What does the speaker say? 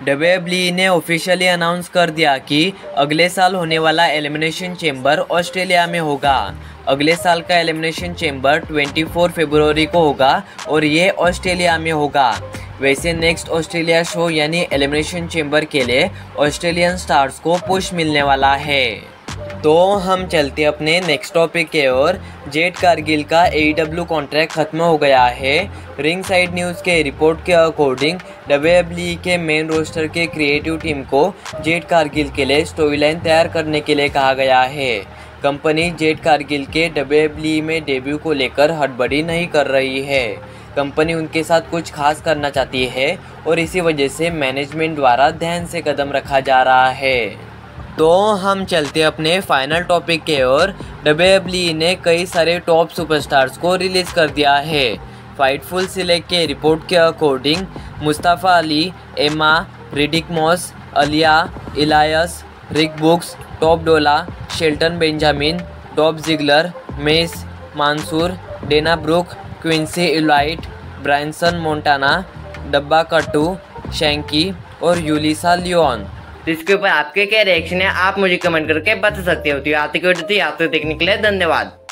WWE ने officially announce कर दिया कि अगले साल होने वाला एलिमिनेशन चेंबर ऑस्ट्रेलिया में होगा। अगले साल का एलिमिनेशन चेंबर 24 फरवरी को होगा और ये ऑस्ट्रेलिया में होगा। वैसे नेक्स्ट ऑस्ट्रेलिया शो यानी एलिमिनेशन चेंबर के लिए ऑस्ट्रेलियन स्टार्स को पुश मिलने वाला है। तो हम चलते अपने नेक्स्ट टॉपिक के ओर। जेड कारगिल का AEW कॉन्ट्रैक्ट खत्म हो गया है। रिंग साइड न्यूज़ के रिपोर्ट के अकॉर्डिंग डब्ल्यूडब्ल्यूई के मेन रोस्टर के क्रिएटिव टीम को जेड कारगिल के लिए स्टोरी लाइन तैयार करने के लिए कहा गया है। कंपनी जेड कारगिल के डब्ल्यूडब्ल्यूई में डेब्यू को लेकर हड़बड़ी नहीं कर रही है। कंपनी उनके साथ कुछ खास करना चाहती है और इसी वजह से मैनेजमेंट द्वारा ध्यान से कदम रखा जा रहा है। तो हम चलते अपने फाइनल टॉपिक के ओर। डब्ल्यूडब्ल्यूई ने कई सारे टॉप सुपरस्टार्स को रिलीज़ कर दिया है। फाइटफुल सिलेक्ट के रिपोर्ट के according Mustafa Ali, Emma, Riddick Moss, Aliyah, Elias, Rick Boogs, Top Dolla, Shelton Benjamin, Dolph Ziggler, Mace, Mansoor, Dana Brooke, Quincy Elliott, Bryson Montana, Dabba Kato, Shanky और यूलिसा Leone. तो इसके ऊपर आपके क्या रिएक्शन है आप मुझे कमेंट करके बता सकते हो। तो आपके वीडियो थी आपसे देखने के लिए धन्यवाद।